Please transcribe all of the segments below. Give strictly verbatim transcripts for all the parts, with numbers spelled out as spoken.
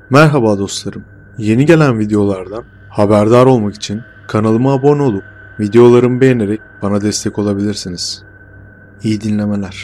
Merhaba dostlarım. Yeni gelen videolardan haberdar olmak için kanalıma abone olup videolarımı beğenerek bana destek olabilirsiniz. İyi dinlemeler.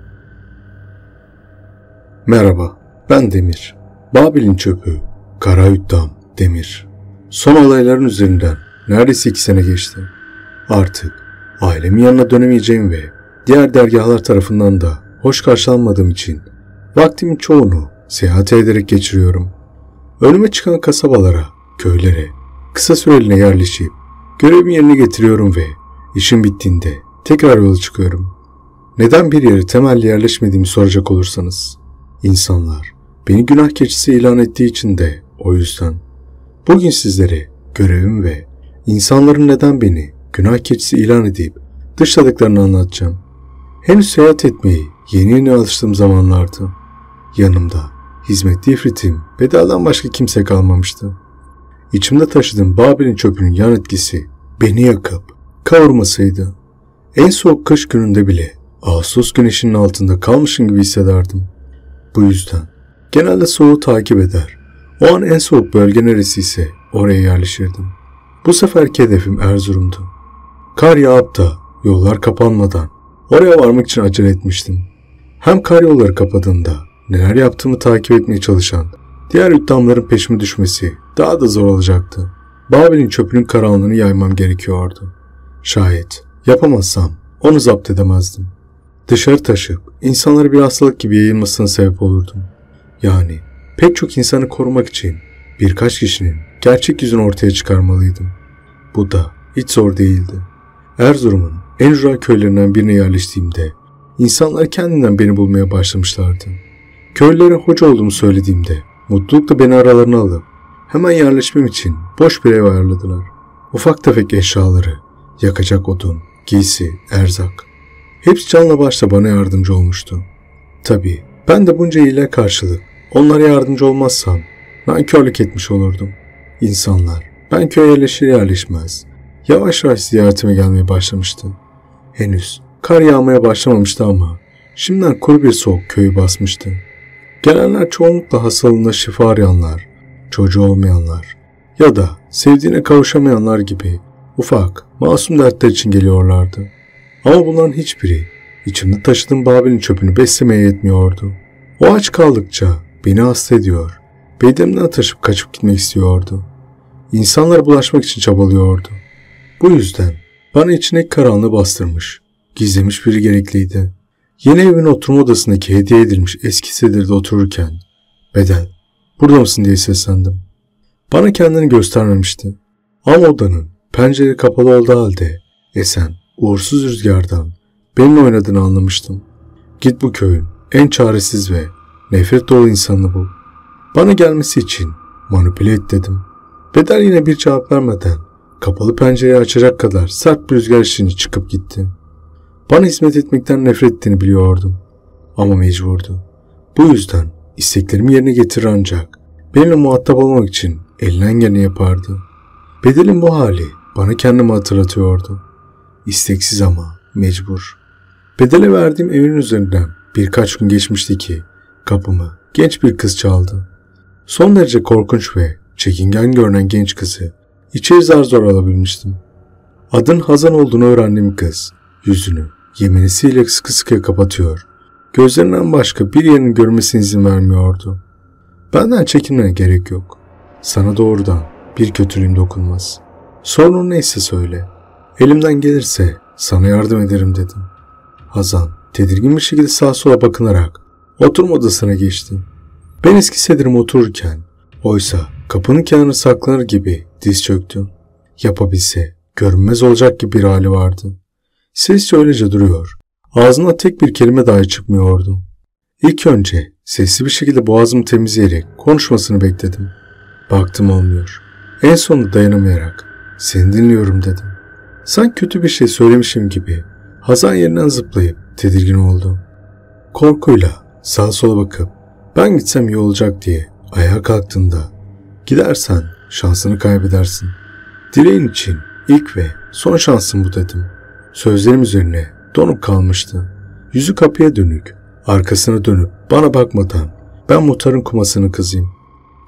Merhaba, ben Demir. Babil'in çöpü, Karahüddam Demir. Son olayların üzerinden neredeyse iki sene geçti. Artık ailemin yanına dönemeyeceğim ve diğer dergahlar tarafından da hoş karşılanmadığım için vaktimin çoğunu seyahat ederek geçiriyorum. Önüme çıkan kasabalara, köylere kısa süreliğine yerleşip görevimi yerine getiriyorum ve işim bittiğinde tekrar yola çıkıyorum. Neden bir yere temelli yerleşmediğimi soracak olursanız, insanlar beni günah keçisi ilan ettiği için de o yüzden. Bugün sizlere görevim ve insanların neden beni günah keçisi ilan edip dışladıklarını anlatacağım. Henüz seyahat etmeyi yeni yeni alıştığım zamanlardı. Yanımda hizmetli ifritim bedelden başka kimse kalmamıştı. İçimde taşıdığım Babil'in çöpünün yan etkisi beni yakıp kavurmasıydı. En soğuk kış gününde bile Ağustos güneşinin altında kalmışım gibi hissederdim. Bu yüzden genelde soğuğu takip eder. O an en soğuk bölge neresiyse oraya yerleşirdim. Bu seferki hedefim Erzurum'du. Kar yağıp da yollar kapanmadan oraya varmak için acele etmiştim. Hem kar yolları kapadığında neler yaptığımı takip etmeye çalışan diğer hüddamların peşime düşmesi daha da zor olacaktı. Babil'in çöpünün karanlığını yaymam gerekiyordu. Şayet yapamazsam onu zapt edemezdim. Dışarı taşıp insanlara bir hastalık gibi yayılmasına sebep olurdum. Yani pek çok insanı korumak için birkaç kişinin gerçek yüzünü ortaya çıkarmalıydım. Bu da hiç zor değildi. Erzurum'un en ücra köylerinden birine yerleştiğimde insanlar kendinden beni bulmaya başlamışlardı. Köylülere hoca olduğumu söylediğimde mutlulukla beni aralarına alıp hemen yerleşmem için boş bir ev ayarladılar. Ufak tefek eşyaları, yakacak odun, giysi, erzak. Hepsi canla başla bana yardımcı olmuştu. Tabii ben de bunca iyiliğe karşılık onlara yardımcı olmazsam nankörlük etmiş olurdum. İnsanlar ben köye yerleşir yerleşmez yavaş yavaş ziyaretime gelmeye başlamıştı. Henüz kar yağmaya başlamamıştı ama şimdiden kuru bir soğuk köyü basmıştı. Gelenler çoğunlukla hastalığında şifa arayanlar, çocuğu olmayanlar ya da sevdiğine kavuşamayanlar gibi ufak, masum dertler için geliyorlardı. Ama bunların hiçbiri içimde taşıdığım Babil'in çöpünü beslemeye yetmiyordu. O aç kaldıkça beni hasta ediyor, bedenimden taşıp kaçıp gitmek istiyordu. İnsanlara bulaşmak için çabalıyordu. Bu yüzden bana içindeki karanlığı bastırmış, gizlemiş biri gerekliydi. Yeni evin oturma odasındaki hediye edilmiş eski sedirde otururken "Bedel, burada mısın?" diye seslendim. Bana kendini göstermemişti. Ama odanın pencere kapalı olduğu halde esen, uğursuz rüzgardan benimle oynadığını anlamıştım. "Git bu köyün en çaresiz ve nefret dolu insanını bul. Bana gelmesi için manipüle et" dedim. Bedel yine bir cevap vermeden kapalı pencereyi açacak kadar sert bir rüzgar içinde çıkıp gitti. Bana hizmet etmekten nefret ettiğini biliyordum. Ama mecburdu. Bu yüzden isteklerimi yerine getirir ancak benimle muhatap olmak için elinden geleni yapardı. Bedel'in bu hali bana kendimi hatırlatıyordu. İsteksiz ama mecbur. Bedel'e verdiğim evin üzerinden birkaç gün geçmişti ki kapımı genç bir kız çaldı. Son derece korkunç ve çekingen görünen genç kızı içeri zar zor alabilmiştim. Adın Hazan olduğunu öğrendiğim kız yüzünü yemenisiyle sıkı sıkıya kapatıyor, gözlerinden başka bir yerin görmesine izin vermiyordu. Benden çekinmene gerek yok. Sana doğrudan bir kötülüğüm dokunmaz. Sorunun neyse söyle. Elimden gelirse sana yardım ederim dedim. Hazan tedirgin bir şekilde sağa sola bakınarak oturma odasına geçti. Ben eski sedirime otururken oysa kapının kenarına saklanır gibi diz çöktü. Yapabilse görünmez olacak gibi bir hali vardı. Ses öylece duruyor. Ağzına tek bir kelime dahi çıkmıyordu. İlk önce sesli bir şekilde boğazımı temizleyerek konuşmasını bekledim. Baktım olmuyor. En sonunda dayanamayarak "Seni dinliyorum" dedim. Sanki kötü bir şey söylemişim gibi Hazan yerinden zıplayıp tedirgin oldu. Korkuyla sağa sola bakıp ben gitsem iyi olacak diye ayağa kalktığında "Gidersen şansını kaybedersin. Dileğin için ilk ve son şansın bu" dedim. Sözlerim üzerine donup kalmıştı. Yüzü kapıya dönük, arkasına dönüp bana bakmadan ben muhtarın kumasının kızıyım.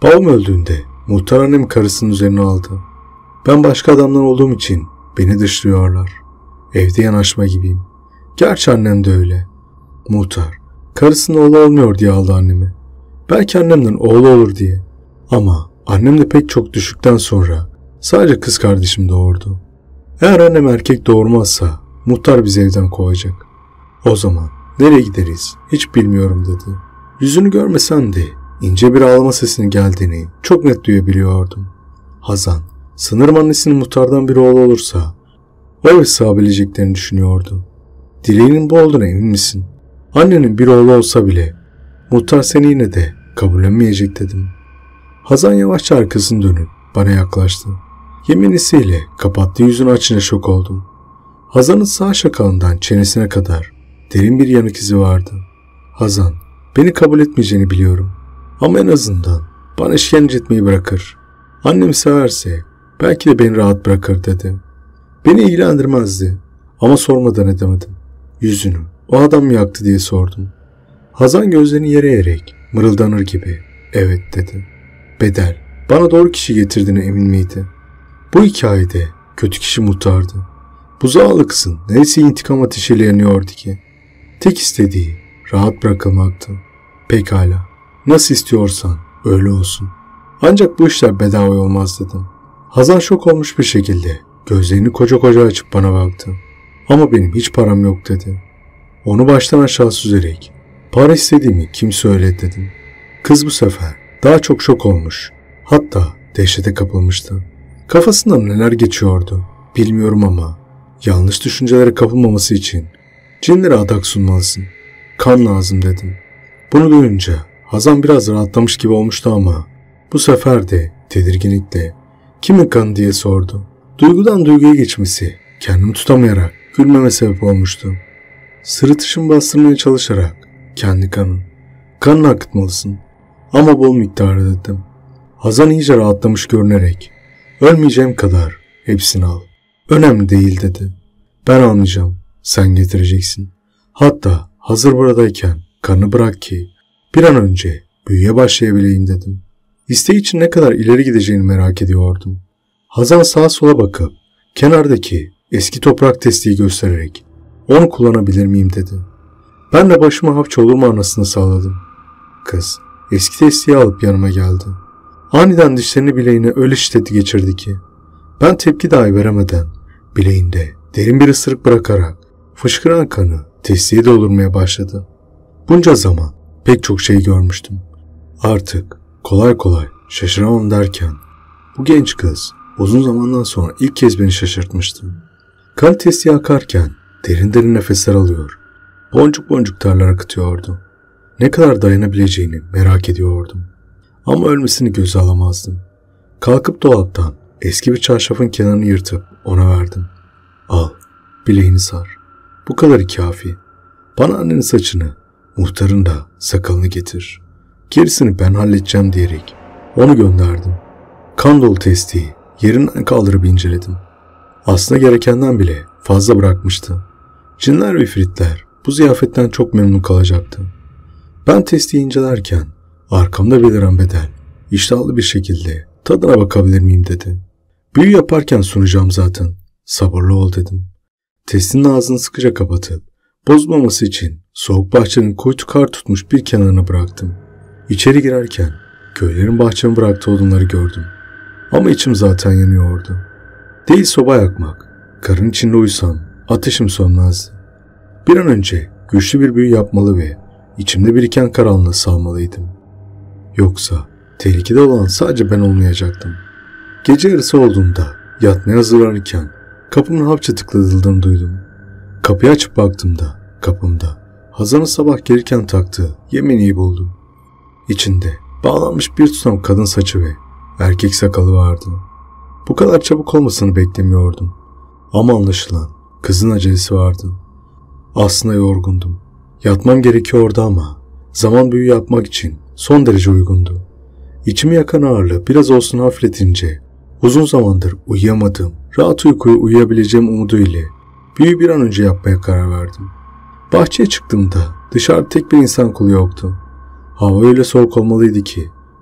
Babam öldüğünde muhtar annem karısının üzerine aldı. Ben başka adamdan olduğum için beni dışlıyorlar. Evde yanaşma gibiyim. Gerçi annem de öyle. Muhtar karısının oğlu olmuyor diye aldı annemi. Belki annemden oğlu olur diye. Ama annem de pek çok düşükten sonra sadece kız kardeşim doğurdu. Eğer annem erkek doğurmazsa muhtar bizi evden kovacak. O zaman nereye gideriz hiç bilmiyorum dedi. Yüzünü görmesem de ince bir ağlama sesinin geldiğini çok net duyabiliyordum. Hazan sanırım annesinin muhtardan bir oğlu olursa o eve sığabileceklerini düşünüyordu. Dileğinin bu olduğuna emin misin? Annenin bir oğlu olsa bile muhtar seni yine de kabullenmeyecek dedim. Hazan yavaşça arkasını dönüp bana yaklaştı. Yeminisiyle kapattığı yüzünü açınca şok oldum. Hazan'ın sağ şakalından çenesine kadar derin bir yanık izi vardı. Hazan, beni kabul etmeyeceğini biliyorum. Ama en azından bana işkence etmeyi bırakır. Annemi severse belki de beni rahat bırakır dedi. Beni ilgilendirmezdi ama sormadan edemedim. Yüzünü o adam mı yaktı diye sordum. Hazan gözlerini yere eğerek mırıldanır gibi evet dedi. Bedel bana doğru kişi getirdiğine emin miydi? Bu hikayede kötü kişi muhtardı. Bu zavallı kızın neresi intikam ateşiyle yanıyordu ki? Tek istediği rahat bırakılmaktı. Pekala, nasıl istiyorsan öyle olsun. Ancak bu işler bedava olmaz dedim. Hazan şok olmuş bir şekilde gözlerini koca koca açıp bana baktı. Ama benim hiç param yok dedi. Onu baştan aşağı süzerek para istediğimi kim söyledi dedim. Kız bu sefer daha çok şok olmuş. Hatta dehşete kapılmıştı. Kafasından neler geçiyordu bilmiyorum ama yanlış düşüncelere kapılmaması için cinlere adak sunmalısın. Kan lazım dedim. Bunu duyunca Hazan biraz rahatlamış gibi olmuştu ama bu sefer de tedirginlikle kimin kanı diye sordu. Duygudan duyguya geçmesi kendimi tutamayarak gülmeme sebep olmuştu. Sırıtışımı bastırmaya çalışarak kendi kanın. Kanını akıtmalısın ama bol miktarda dedim. Hazan iyice rahatlamış görünerek ölmeyeceğim kadar hepsini al. Önemli değil dedi. Ben almayacağım. Sen getireceksin. Hatta hazır buradayken kanı bırak ki bir an önce büyüye başlayabileyim dedim. İsteği için ne kadar ileri gideceğini merak ediyordum. Hazan sağa sola bakıp kenardaki eski toprak testiyi göstererek onu kullanabilir miyim dedi. Ben de başıma hapç olur mu anasını sağladım. Kız eski testiyi alıp yanıma geldi. Aniden dişlerini bileğine öyle şiddetli geçirdi ki ben tepki dahi veremeden bileğinde derin bir ısırık bırakarak fışkıran kanı testiye doldurmaya başladı. Bunca zaman pek çok şey görmüştüm. Artık kolay kolay şaşıramam derken bu genç kız uzun zamandan sonra ilk kez beni şaşırtmıştı. Kan testiye akarken derin derin nefesler alıyor. Boncuk boncuk terler akıtıyordu. Ne kadar dayanabileceğini merak ediyordum. Ama ölmesini göze alamazdım. Kalkıp dolaptan eski bir çarşafın kenarını yırtıp ona verdim. Al, bileğini sar. Bu kadarı kafi. Bana annenin saçını, muhtarın da sakalını getir. Gerisini ben halledeceğim diyerek onu gönderdim. Kan dolu testiyi yerinden kaldırıp inceledim. Aslında gerekenden bile fazla bırakmıştı. Cinler ve ifritler bu ziyafetten çok memnun kalacaktı. Ben testiyi incelerken arkamda beliren Bedel iştahlı bir şekilde tadına bakabilir miyim dedi. Büyü yaparken sunacağım zaten. Sabırlı ol dedim. Testinin ağzını sıkıca kapatıp bozmaması için soğuk bahçenin kuytu kar tutmuş bir kenarına bıraktım. İçeri girerken köylerin bahçeme bıraktığı odunları gördüm. Ama içim zaten yanıyordu. Değil soba yakmak, karın içinde uyusam ateşim sönmezdi. Bir an önce güçlü bir büyü yapmalı ve içimde biriken karanlığı salmalıydım. Yoksa tehlikede olan sadece ben olmayacaktım. Gece yarısı olduğunda yatmaya hazırlanırken kapımın hapça tıkladığını duydum. Kapıyı açıp baktığımda kapımda Hazan'ın sabah gelirken taktığı yemeniyi buldum. İçinde bağlanmış bir tutam kadın saçı ve erkek sakalı vardı. Bu kadar çabuk olmasını beklemiyordum. Ama anlaşılan kızın acelesi vardı. Aslında yorgundum. Yatmam gerekiyordu ama zaman büyü yapmak için son derece uygundu. İçimi yakan ağırlığı biraz olsun hafifletince uzun zamandır uyuyamadığım, rahat uykuya uyuyabileceğim umudu ile büyüyü bir an önce yapmaya karar verdim. Bahçeye çıktığımda dışarıda tek bir insan kulu yoktu. Hava öyle soğuk olmalıydı ki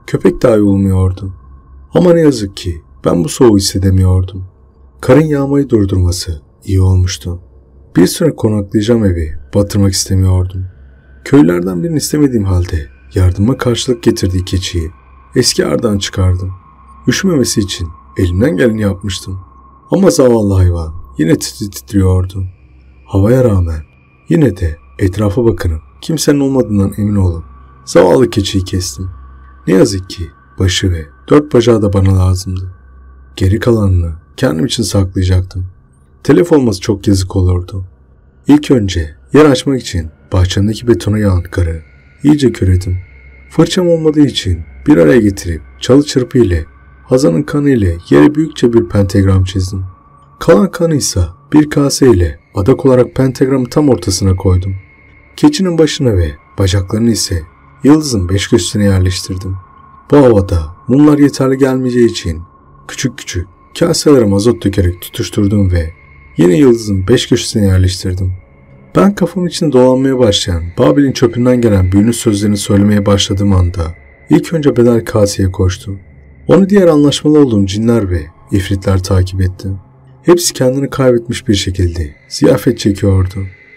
Köpek dahi olmuyordu. Ama ne yazık ki ben bu soğuğu hissedemiyordum. Karın yağmayı durdurması iyi olmuştu. Bir süre konaklayacağım evi batırmak istemiyordum. Köylerden birini istemediğim halde yardıma karşılık getirdiği keçiyi eski ağırdan çıkardım. Üşümemesi için elimden geleni yapmıştım. Ama zavallı hayvan yine titri titriyordu. Havaya rağmen yine de etrafa bakınıp kimsenin olmadığından emin olup zavallı keçiyi kestim. Ne yazık ki başı ve dört bacağı da bana lazımdı. Geri kalanını kendim için saklayacaktım. Telef olması çok yazık olurdu. İlk önce yer açmak için bahçemdeki betona yağan karı iyice küredim. Fırçam olmadığı için bir araya getirip çalı çırpı ile Hazan'ın kanı ile yere büyükçe bir pentagram çizdim. Kalan kanı ise bir kase ile adak olarak pentagramı tam ortasına koydum. Keçinin başına ve bacaklarını ise yıldızın beş köşesine yerleştirdim. Bu havada mumlar yeterli gelmeyeceği için küçük küçük kaselere mazot dökerek tutuşturdum ve yine yıldızın beş köşesine yerleştirdim. Ben kafamın içinde dolanmaya başlayan Babil'in çöpünden gelen büyünün sözlerini söylemeye başladığım anda ilk önce Bedel kaseye koştu. Onu diğer anlaşmalı olduğum cinler ve ifritler takip etti. Hepsi kendini kaybetmiş bir şekilde ziyafet çekiyordu.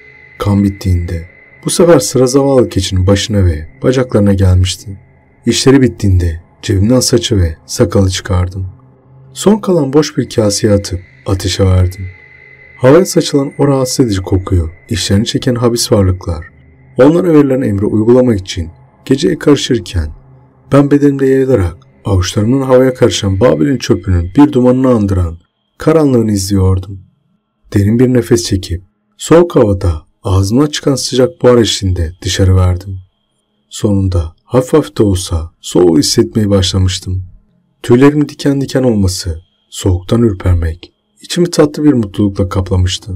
Kan bittiğinde bu sefer sıra zavallı keçinin başına ve bacaklarına gelmişti. İşleri bittiğinde cebimden saçı ve sakalı çıkardım. Son kalan boş bir kaseye atıp ateşe verdim. Havaya saçılan o rahatsız edici kokuyu işlerini çeken habis varlıklar onlara verilen emri uygulamak için geceye karışırken ben bedenimde yayılarak avuçlarımın havaya karışan Babil'in çöpünün bir dumanını andıran karanlığını izliyordum. Derin bir nefes çekip soğuk havada ağzımdan çıkan sıcak buhar eşliğinde dışarı verdim. Sonunda hafif hafif de olsa soğuğu hissetmeye başlamıştım. Tüylerimin diken diken olması, soğuktan ürpermek, içimi tatlı bir mutlulukla kaplamıştı.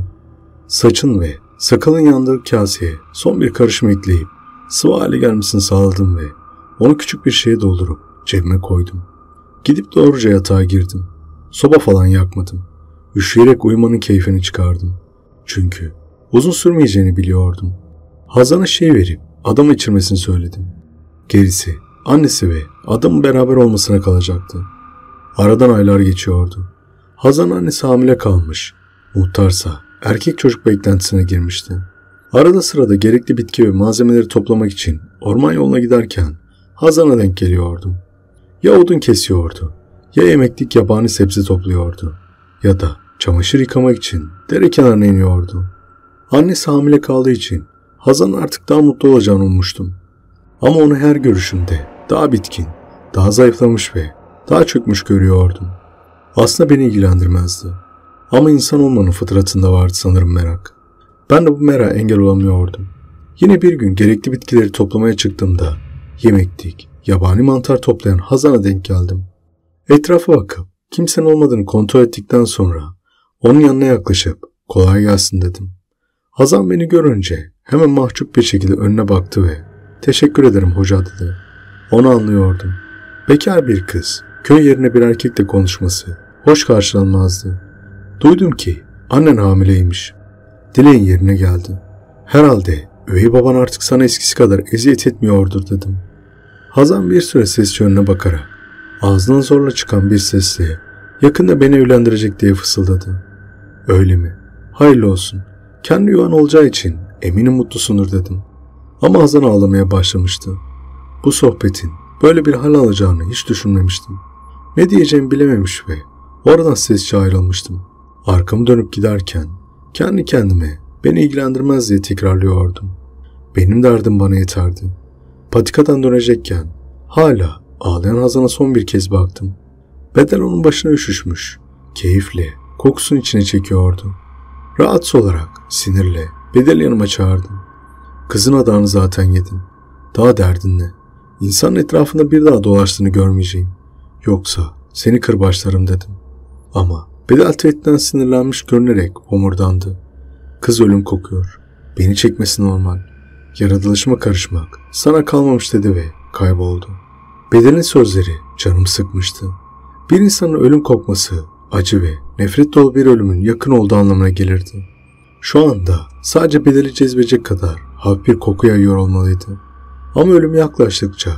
Saçın ve sakalın yandığı kaseye son bir karışım ekleyip sıvı hale gelmesini sağladım ve onu küçük bir şeye doldurup cebime koydum. Gidip doğruca yatağa girdim. Soba falan yakmadım. Üşüyerek uyumanın keyfini çıkardım. Çünkü uzun sürmeyeceğini biliyordum. Hazan'a şey verip adam içirmesini söyledim. Gerisi annesi ve adamın beraber olmasına kalacaktı. Aradan aylar geçiyordu. Hazan annesi hamile kalmış. Muhtarsa erkek çocuk beklentisine girmişti. Arada sırada gerekli bitki ve malzemeleri toplamak için orman yoluna giderken Hazan'a denk geliyordum. Ya odun kesiyordu, ya yemeklik yabani sebze topluyordu, ya da çamaşır yıkamak için dere kenarına iniyordu. Annesi hamile kaldığı için Hazan'ın artık daha mutlu olacağını ummuştum. Ama onu her görüşümde daha bitkin, daha zayıflamış ve daha çökmüş görüyordum. Aslında beni ilgilendirmezdi. Ama insan olmanın fıtratında vardı sanırım merak. Ben de bu merak engel olamıyordum. Yine bir gün gerekli bitkileri toplamaya çıktığımda yemeklik, yabani mantar toplayan Hazan'a denk geldim. Etrafa bakıp kimsenin olmadığını kontrol ettikten sonra onun yanına yaklaşıp kolay gelsin dedim. Hazan beni görünce hemen mahcup bir şekilde önüne baktı ve teşekkür ederim hoca dedi. Onu anlıyordum. Bekar bir kız köy yerine bir erkekle konuşması hoş karşılanmazdı. Duydum ki annen hamileymiş. Dileğin yerine geldi. Herhalde üvey baban artık sana eskisi kadar eziyet etmiyordur dedim. Hazan bir süre sesçi önüne bakarak ağzından zorla çıkan bir sesle yakında beni evlendirecek diye fısıldadı. Öyle mi? Hayırlı olsun. Kendi yuvan olacağı için eminim mutlusundur dedim. Ama Hazan ağlamaya başlamıştı. Bu sohbetin böyle bir hal alacağını hiç düşünmemiştim. Ne diyeceğimi bilememiş ve oradan sesçi ayrılmıştım. Arkamı dönüp giderken kendi kendime beni ilgilendirmez diye tekrarlıyordum. Benim derdim bana yeterdi. Patikadan dönecekken hala ağlayan Hazan'a son bir kez baktım. Bedel onun başına üşüşmüş. Keyifle kokusun içine çekiyordu. Rahatsız olarak sinirle Bedel yanıma çağırdım. Kızın adağını zaten yedin. Daha derdin ne? İnsanın etrafında bir daha dolaştığını görmeyeceğim. Yoksa seni kırbaçlarım dedim. Ama Bedel tehditten sinirlenmiş görünerek homurdandı. Kız ölüm kokuyor. Beni çekmesi normal. Yaratılışıma karışmak sana kalmamış dedi ve kayboldu. Bedel'in sözleri canımı sıkmıştı. Bir insanın ölüm kokması acı ve nefret dolu bir ölümün yakın olduğu anlamına gelirdi. Şu anda sadece Bedel'i cezbedecek kadar hafif bir koku yayıyor olmalıydı. Ama ölüm yaklaştıkça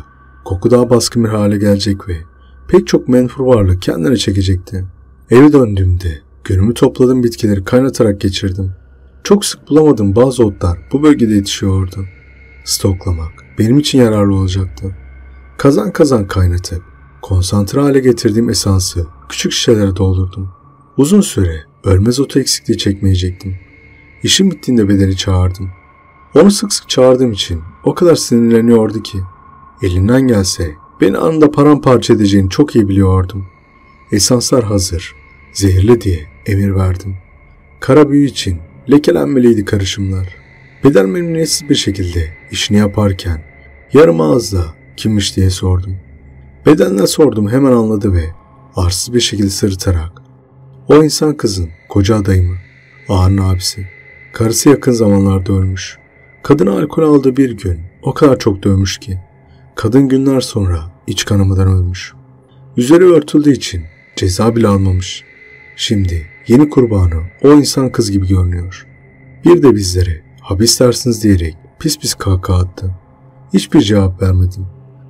koku daha baskın bir hale gelecek ve pek çok menfur varlık kendine çekecekti. Eve döndüğümde günümü topladığım bitkileri kaynatarak geçirdim. Çok sık bulamadığım bazı otlar bu bölgede yetişiyordu. Stoklamak benim için yararlı olacaktı. Kazan kazan kaynatıp konsantre hale getirdiğim esansı küçük şişelere doldurdum. Uzun süre ölmez otu eksikliği çekmeyecektim. İşim bittiğinde Bedel'i çağırdım. Onu sık sık çağırdığım için o kadar sinirleniyordu ki elinden gelse beni anında paramparça edeceğini çok iyi biliyordum. Esanslar hazır, zehirli diye emir verdim. Kara büyü için lekelenmeliydi karışımlar. Bedel memnuniyetsiz bir şekilde işini yaparken yarım ağızla kimmiş diye sordum. Bedenle sordum, hemen anladı ve arsız bir şekilde sırıtarak o insan kızın koca adayı mı? Ağanın abisi. Karısı yakın zamanlarda ölmüş. Kadına alkol aldığı bir gün o kadar çok dövmüş ki kadın günler sonra iç kanamadan ölmüş. Üzeri örtüldüğü için ceza bile almamış. Şimdi yeni kurbanı o insan kız gibi görünüyor. Bir de bizlere hapis dersiniz diyerek pis pis kahkaha attı. Hiçbir cevap vermedim.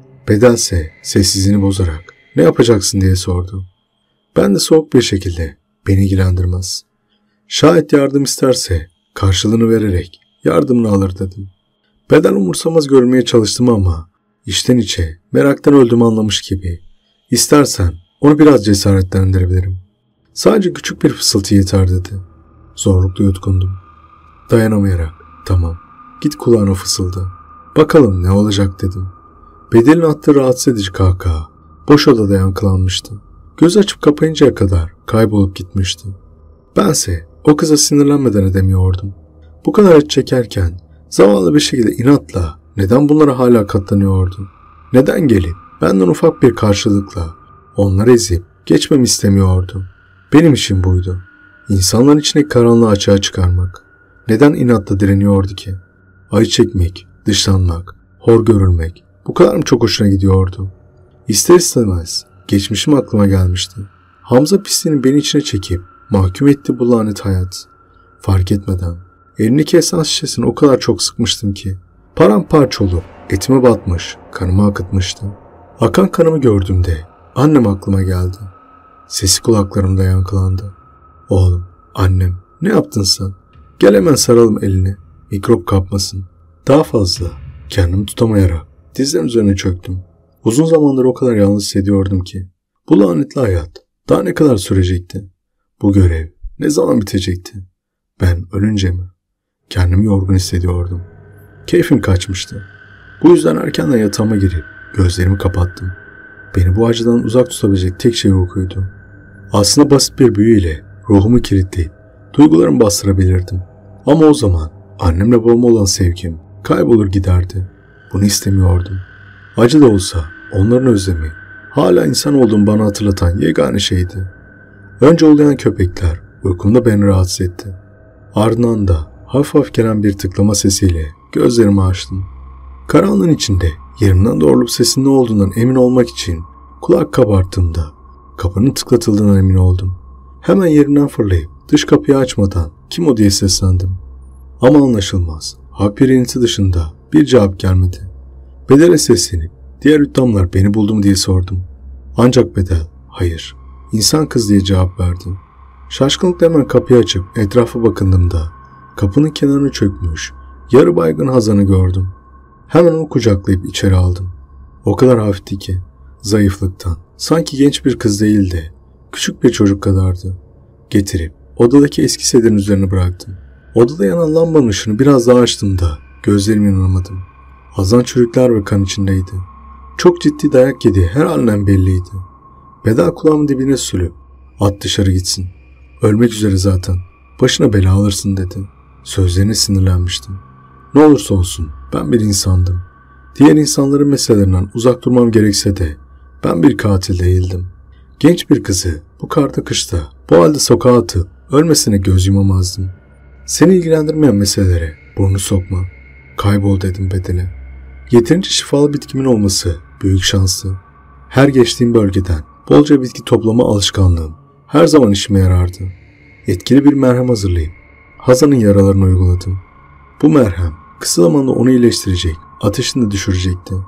Bedelse sessizliğini bozarak ne yapacaksın diye sordu. Ben de soğuk bir şekilde beni ilgilendirmez. Şayet yardım isterse karşılığını vererek yardımını alır dedim. Bedel umursamaz görmeye çalıştım ama içten içe meraktan öldüğümü anlamış gibi. İstersen onu biraz cesaretlendirebilirim. Sadece küçük bir fısıltı yeter dedi. Zorlukla yutkundum. Dayanamayarak tamam git kulağına fısıldı. Bakalım ne olacak dedim. Bedel'in attığı rahatsız edici kahkaha boş odada yankılanmıştı. Göz açıp kapayıncaya kadar kaybolup gitmişti. Bense o kıza sinirlenmeden edemiyordum. Bu kadar acı çekerken zavallı bir şekilde inatla neden bunlara hala katlanıyordu? Neden gelip benden ufak bir karşılıkla onları ezip geçmemi istemiyordu? Benim işim buydu. İnsanların içine karanlığı açığa çıkarmak. Neden inatla direniyordu ki? Acı çekmek, dışlanmak, hor görülmek bu kadar mı çok hoşuna gidiyordu? İster istemez geçmişim aklıma gelmişti. Hamza pisliğini beni içine çekip mahkum etti bu lanet hayat. Fark etmeden elindeki esans şişesini o kadar çok sıkmıştım ki paramparça olup etime batmış, kanımı akıtmıştı. Akan kanımı gördüğümde annem aklıma geldi. Sesi kulaklarımda yankılandı. Oğlum, annem, ne yaptın sen? Gel hemen saralım elini, mikrop kapmasın. Daha fazla kendimi tutamayarak dizlerim üzerine çöktüm. Uzun zamandır o kadar yalnız hissediyordum ki bu lanetli hayat daha ne kadar sürecekti? Bu görev ne zaman bitecekti? Ben ölünce mi? Kendimi yorgun hissediyordum. Keyfim kaçmıştı. Bu yüzden erkenden yatağıma girip gözlerimi kapattım. Beni bu acıdan uzak tutabilecek tek şey uykuydu. Aslında basit bir büyüyle ruhumu kilitleyip duygularımı bastırabilirdim. Ama o zaman annemle babama olan sevgim kaybolur giderdi. Bunu istemiyordum. Acı da olsa onların özlemi hala insan olduğumu bana hatırlatan yegane şeydi. Önce uluyan köpekler uykumda beni rahatsız etti. Ardından da hafif hafif gelen bir tıklama sesiyle gözlerimi açtım. Karanlığın içinde yerimden doğrulup sesin ne olduğundan emin olmak için kulak kabarttığımda kapının tıklatıldığından emin oldum. Hemen yerimden fırlayıp dış kapıyı açmadan kim o diye seslendim. Ama anlaşılmaz. Hafif bir inilti dışında bir cevap gelmedi. Bedel'e seslenip diğer hüddamlar beni buldu mu diye sordum. Ancak Bedel hayır, insan kız diye cevap verdi. Şaşkınlıkla hemen kapıyı açıp etrafa bakındığımda kapının kenarına çökmüş yarı baygın Hazan'ı gördüm. Hemen onu kucaklayıp içeri aldım. O kadar hafifti ki zayıflıktan sanki genç bir kız değil de küçük bir çocuk kadardı. Getirip odadaki eski sedirin üzerine bıraktım. Odada yanan lambanın ışığını biraz daha açtığımda gözlerime inanamadım. Hazan çürükler ve kan içindeydi. Çok ciddi dayak yediği her halinden belliydi. Bedel kulağımın dibine sülüp at dışarı gitsin. Ölmek üzere zaten. Başına bela alırsın dedi. Sözlerine sinirlenmiştim. Ne olursa olsun ben bir insandım. Diğer insanların meselelerinden uzak durmam gerekse de ben bir katil değildim. Genç bir kızı bu karda kışta bu halde sokağa atıp ölmesine göz yumamazdım. Seni ilgilendirmeyen meselelere burnu sokma. Kaybol dedim Bedel'e. Yeterince şifalı bitkimin olması büyük şanslı. Her geçtiğim bölgeden bolca bitki toplama alışkanlığım her zaman işime yarardı. Etkili bir merhem hazırlayıp Hazan'ın yaralarını uyguladım. Bu merhem kısa zamanda onu iyileştirecek, ateşini de düşürecekti.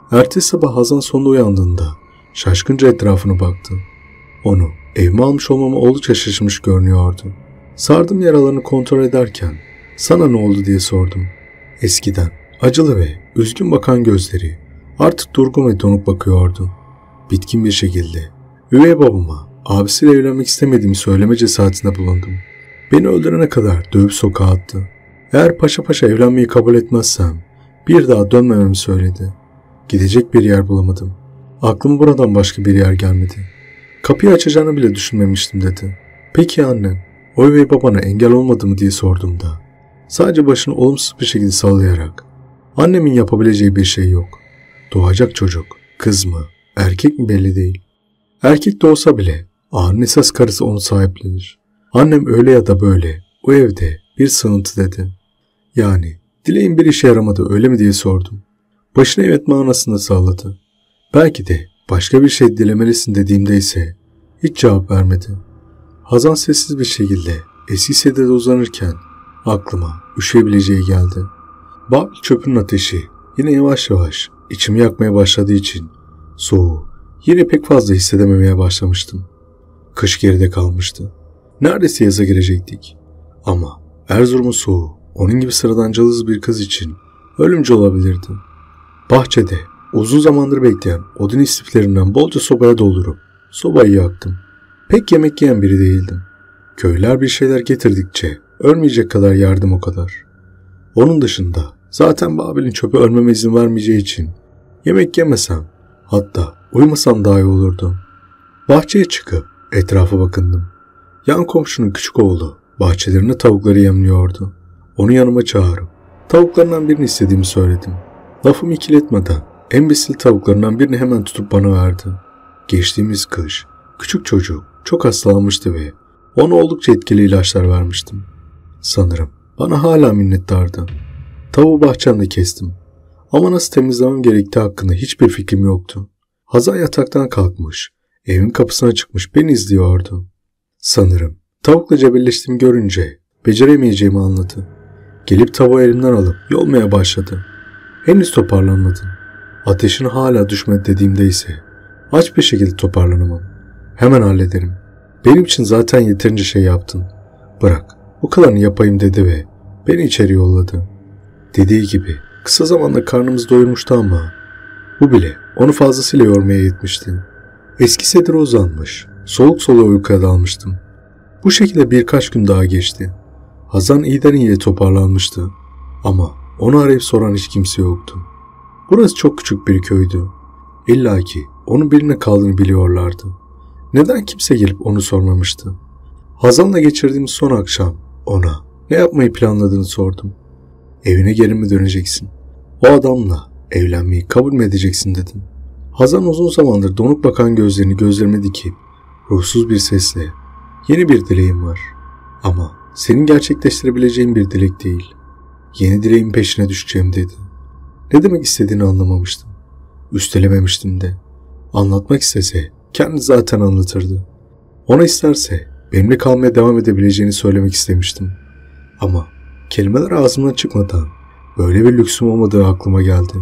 Ertesi sabah Hazan sonunda uyandığında şaşkınca etrafına baktı. Onu evime almış olmama oldukça şaşırmış görünüyordu. Sardım yaralarını kontrol ederken "Sana ne oldu?" diye sordum. Eskiden acılı ve üzgün bakan gözleri artık durgun ve donuk bakıyordu. Bitkin bir şekilde üvey babama abisiyle evlenmek istemediğimi söyleme cesaretinde bulundum. Beni öldürene kadar dövüp sokağa attı. Eğer paşa paşa evlenmeyi kabul etmezsem bir daha dönmememi söyledi. Gidecek bir yer bulamadım. Aklıma buradan başka bir yer gelmedi. Kapıyı açacağını bile düşünmemiştim dedi. Peki annen, o üvey babana engel olmadı mı diye sorduğumda sadece başını olumsuz bir şekilde sallayarak annemin yapabileceği bir şey yok. Doğacak çocuk, kız mı, erkek mi belli değil. Erkek de olsa bile ağanın esas karısı onu sahiplenir. Annem öyle ya da böyle o evde bir sığıntı dedi. Yani dileğin bir işe yaramadı öyle mi diye sordum. Başını evet manasında salladı. Belki de başka bir şey dilemelisin dediğimde ise hiç cevap vermedi. Hazan sessiz bir şekilde eski sedyede uzanırken aklıma üşüyebileceği geldi. Babil çöpünün ateşi yine yavaş yavaş içimi yakmaya başladığı için soğuğu yine pek fazla hissedememeye başlamıştım. Kış geride kalmıştı. Neredeyse yaza girecektik. Ama Erzurum'un soğuğu onun gibi sıradan cılız bir kız için ölümcül olabilirdi. Bahçede uzun zamandır bekleyen odun istiflerinden bolca sobaya doldurup sobayı yaktım. Pek yemek yiyen biri değildim. Köylüler bir şeyler getirdikçe ölmeyecek kadar yardım o kadar. Onun dışında zaten Babil'in çöpü ölmeme izin vermeyeceği için yemek yemesem hatta uyumasam daha iyi olurdu. Bahçeye çıkıp etrafa bakındım. Yan komşunun küçük oğlu bahçelerinde tavukları yemliyordu. Onu yanıma çağırıp tavuklarından birini istediğimi söyledim. Lafımı ikiletmeden embesil tavuklarından birini hemen tutup bana verdi. Geçtiğimiz kış küçük çocuk çok hastalanmıştı ve ona oldukça etkili ilaçlar vermiştim. Sanırım bana hala minnettardı. Tavuğu bahçemde kestim. Ama nasıl temizlemem gerektiği hakkında hiçbir fikrim yoktu. Hazan yataktan kalkmış, evin kapısına çıkmış beni izliyordu. Sanırım tavukla cebelleştiğimi görünce beceremeyeceğimi anladı. Gelip tavuğu elimden alıp yolmaya başladı. Henüz toparlanmadım. Ateşin hala düşmedi dediğimde ise aç bir şekilde toparlanamam. Hemen hallederim. Benim için zaten yeterince şey yaptın. Bırak bu kadarını yapayım dedi ve beni içeri yolladı. Dediği gibi kısa zamanda karnımızı doyurmuştu ama bu bile onu fazlasıyla yormaya yetmişti. Eski sedire uzanmış, soluk soluğa uykuya dalmıştım. Bu şekilde birkaç gün daha geçti. Hazan iyiden iyiye toparlanmıştı ama onu arayıp soran hiç kimse yoktu. Burası çok küçük bir köydü. İlla ki onun birine kaldığını biliyorlardı. Neden kimse gelip onu sormamıştı? Hazan'la geçirdiğimiz son akşam ona ne yapmayı planladığını sordum. Evine geri mi döneceksin? O adamla evlenmeyi kabul mü edeceksin dedim. Hazan uzun zamandır donuk bakan gözlerini gözlerime dikip ruhsuz bir sesle yeni bir dileğim var. Ama senin gerçekleştirebileceğin bir dilek değil. Yeni dileğin peşine düşeceğim dedi. Ne demek istediğini anlamamıştım. Üstelememiştim de. Anlatmak istese kendi zaten anlatırdı. Ona isterse benimle kalmaya devam edebileceğini söylemek istemiştim. Ama kelimeler ağzımdan çıkmadan böyle bir lüksüm olmadığı aklıma geldi.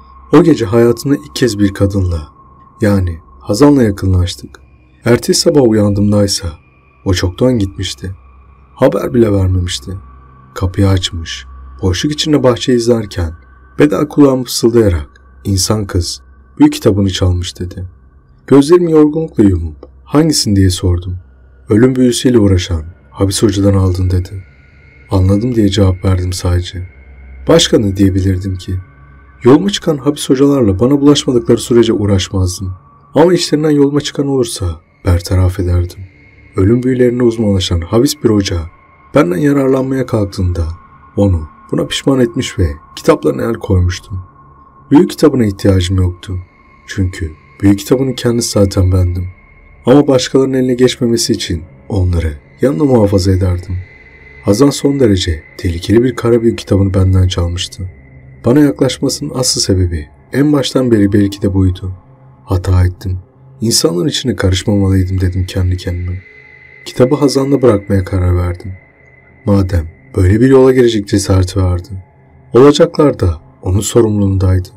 O gece hayatımda ilk kez bir kadınla, yani Hazan'la yakınlaştık. Ertesi sabah uyandığımdaysa o çoktan gitmişti. Haber bile vermemişti. Kapıyı açmış, boşluk içinde bahçeyi izlerken beden kulağımı fısıldayarak "İnsan kız, büyük kitabını çalmış" dedi. Gözlerimi yorgunlukla yumup hangisini diye sordum. "Ölüm büyüsüyle uğraşan Habis Hoca'dan aldın" dedi. Anladım diye cevap verdim sadece. Başka ne diyebilirdim ki? Yoluma çıkan habis hocalarla bana bulaşmadıkları sürece uğraşmazdım. Ama işlerinden yoluma çıkan olursa bertaraf ederdim. Ölüm büyülerine uzmanlaşan habis bir hoca benden yararlanmaya kalktığında onu buna pişman etmiş ve kitaplarına el koymuştum. Büyük kitabına ihtiyacım yoktu. Çünkü büyük kitabının kendisi zaten bendim. Ama başkalarının eline geçmemesi için onları yanına muhafaza ederdim. Hazan son derece tehlikeli bir kara büyük kitabını benden çalmıştı. Bana yaklaşmasının asıl sebebi en baştan beri belki de buydu. Hata ettim. İnsanların içine karışmamalıydım dedim kendi kendime. Kitabı Hazan'la bırakmaya karar verdim. Madem böyle bir yola girecek cesareti vardı. Olacaklar da onun sorumluluğundaydı.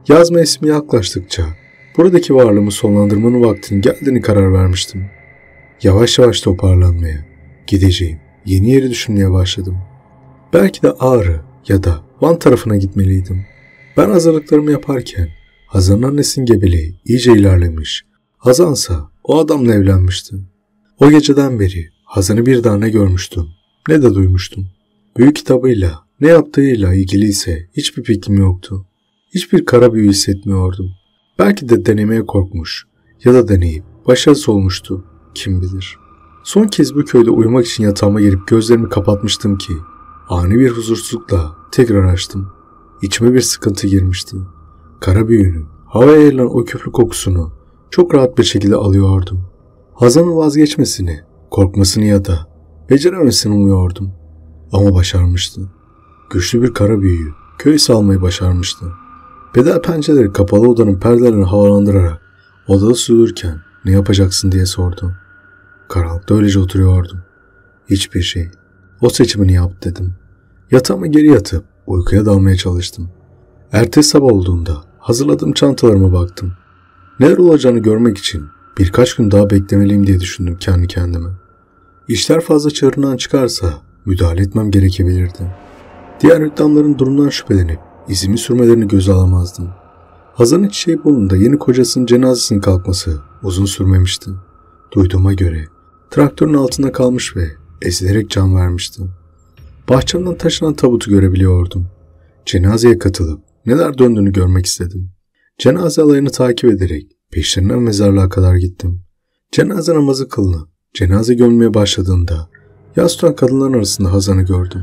Yaz mevsimi yaklaştıkça buradaki varlığımı sonlandırmanın vaktinin geldiğini karar vermiştim. Yavaş yavaş toparlanmaya, gideceğim yeni yeri düşünmeye başladım. Belki de Ağrı ya da Van tarafına gitmeliydim. Ben hazırlıklarımı yaparken Hazan'ın annesinin gebeliği iyice ilerlemiş. Hazansa o adamla evlenmişti. O geceden beri Hazan'ı bir daha ne görmüştüm ne de duymuştum. Büyü kitabıyla ne yaptığıyla ilgili ise hiçbir fikrim yoktu. Hiçbir kara büyü hissetmiyordum. Belki de denemeye korkmuş ya da deneyip başarısız olmuştu. Kim bilir. Son kez bu köyde uyumak için yatağıma girip gözlerimi kapatmıştım ki ani bir huzursuzlukla tekrar açtım. İçime bir sıkıntı girmişti. Kara büyünün havaya yayılan o küflü kokusunu çok rahat bir şekilde alıyordum. Hazan'ın vazgeçmesini, korkmasını ya da beceremesini umuyordum. Ama başarmıştı. Güçlü bir kara büyüyü köyü salmayı başarmıştı. Bedel pencereleri kapalı odanın perdelerini havalandırarak odada sürürken ne yapacaksın diye sordu. Karanlıkta öylece oturuyordum. Hiçbir şey. O seçimini yap dedim. Yatağıma geri yatıp uykuya dalmaya çalıştım. Ertesi sabah olduğunda hazırladığım çantalarıma baktım. Neler olacağını görmek için birkaç gün daha beklemeliyim diye düşündüm kendi kendime. İşler fazla çığırından çıkarsa müdahale etmem gerekebilirdi. Diğer hüddamların durumdan şüphelenip izimi sürmelerini göze alamazdım. Hazan'ın çiçeği burnunda yeni kocasının cenazesinin kalkması uzun sürmemişti. Duyduğuma göre traktörün altında kalmış ve ezilerek can vermişti. Bahçemden taşınan tabutu görebiliyordum. Cenazeye katılıp neler döndüğünü görmek istedim. Cenaze alayını takip ederek peşlerinden mezarlığa kadar gittim. Cenaze namazı kılınıp cenaze gömülmeye başladığında yas tutan kadınların arasında Hazan'ı gördüm.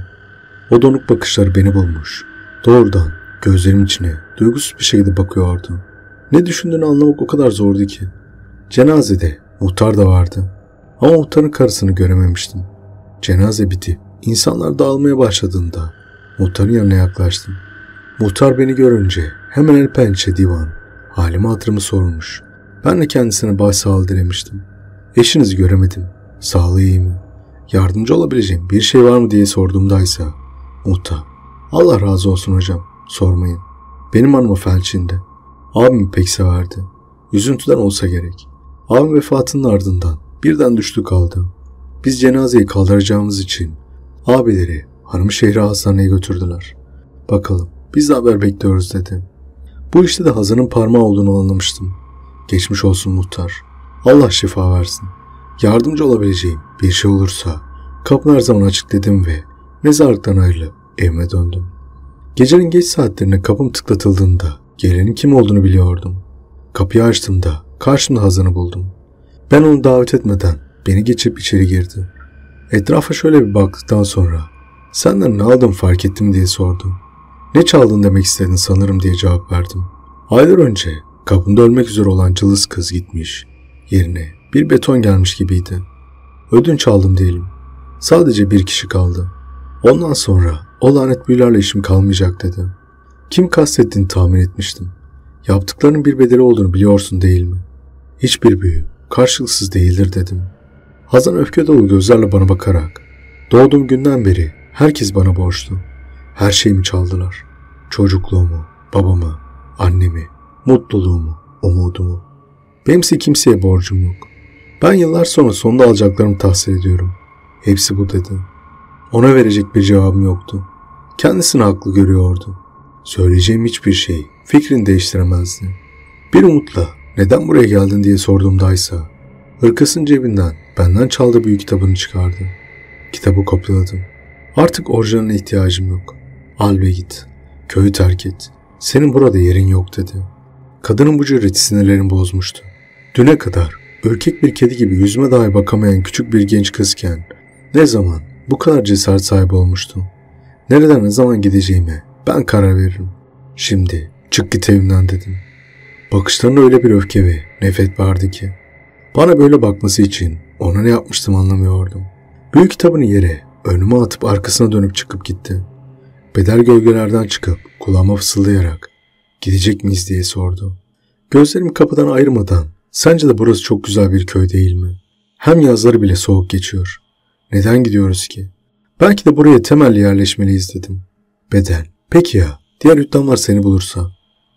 O donuk bakışları beni bulmuş. Doğrudan gözlerimin içine duygusuz bir şekilde bakıyordu. Ne düşündüğünü anlamak o kadar zordu ki. Cenazede muhtar da vardı. Ama muhtarın karısını görememiştim. Cenaze bitip insanlar dağılmaya başladığında muhtarın yanına yaklaştım. Muhtar beni görünce hemen el pençe divan, halimi hatırımı sormuş. Ben de kendisine başsağlığı dilemiştim. Eşinizi göremedim. Sağlığı iyi mi? Yardımcı olabileceğim bir şey var mı diye sorduğumdaysa muhtar, Allah razı olsun hocam, sormayın. Benim hanıma felçinde. Abimi pek severdi. Üzüntüden olsa gerek. Abim vefatının ardından birden düştü kaldı. Biz cenazeyi kaldıracağımız için abileri hanımı şehre hastaneye götürdüler. Bakalım biz de haber bekliyoruz dedi. Bu işte de Hazan'ın parmağı olduğunu anlamıştım. Geçmiş olsun muhtar. Allah şifa versin. Yardımcı olabileceğim bir şey olursa kapın her zaman açık dedim ve mezarlıktan ayrılıp evime döndüm. Gecenin geç saatlerinde kapım tıklatıldığında gelenin kim olduğunu biliyordum. Kapıyı açtığımda karşımda Hazan'ı buldum. Ben onu davet etmeden beni geçip içeri girdi. Etrafa şöyle bir baktıktan sonra senden ne aldım fark ettim diye sordum. Ne çaldın demek istedin sanırım diye cevap verdim. Aylar önce kapımda ölmek üzere olan cılız kız gitmiş. Yerine bir beton gelmiş gibiydi. Ödünç aldım diyelim. Sadece bir kişi kaldı. Ondan sonra o lanet büyülerle işim kalmayacak dedi. Kim kastettiğini tahmin etmiştim. Yaptıklarının bir bedeli olduğunu biliyorsun değil mi? Hiçbir büyü karşılıksız değildir dedim. Hazan öfke dolu gözlerle bana bakarak, doğduğum günden beri herkes bana borçlu. Her şeyimi çaldılar. Çocukluğumu, babamı, annemi, mutluluğumu, umudumu. Benimse kimseye borcum yok. Ben yıllar sonra sonunda alacaklarımı tahsil ediyorum. Hepsi bu dedi. Ona verecek bir cevabım yoktu. Kendisini haklı görüyordu. Söyleyeceğim hiçbir şey fikrini değiştiremezdi. Bir umutla neden buraya geldin diye sorduğumdaysa hırkasının cebinden benden çaldığı büyük kitabını çıkardı. Kitabı kopyaladım. Artık orijinaline ihtiyacım yok. Al ve git. Köyü terk et. Senin burada yerin yok dedi. Kadının bu cüreti sinirlerini bozmuştu. Düne kadar ürkek bir kedi gibi yüzüme dahi bakamayan küçük bir genç kızken ne zaman bu kadar cesaret sahibi olmuştum. Nereden ne zaman gideceğime ben karar veririm. Şimdi çık git evimden dedim. Bakışlarında öyle bir öfke ve nefret vardı ki bana böyle bakması için ona ne yapmıştım anlamıyordum. Büyük kitabını yere önüme atıp arkasına dönüp çıkıp gitti. Bedel gölgelerden çıkıp kulağıma fısıldayarak gidecek miyiz diye sordu. Gözlerimi kapıdan ayırmadan sence de burası çok güzel bir köy değil mi? Hem yazları bile soğuk geçiyor. Neden gidiyoruz ki? Belki de buraya temelli yerleşmeliyiz dedim. Bedel, peki ya diğer hüddamlar seni bulursa?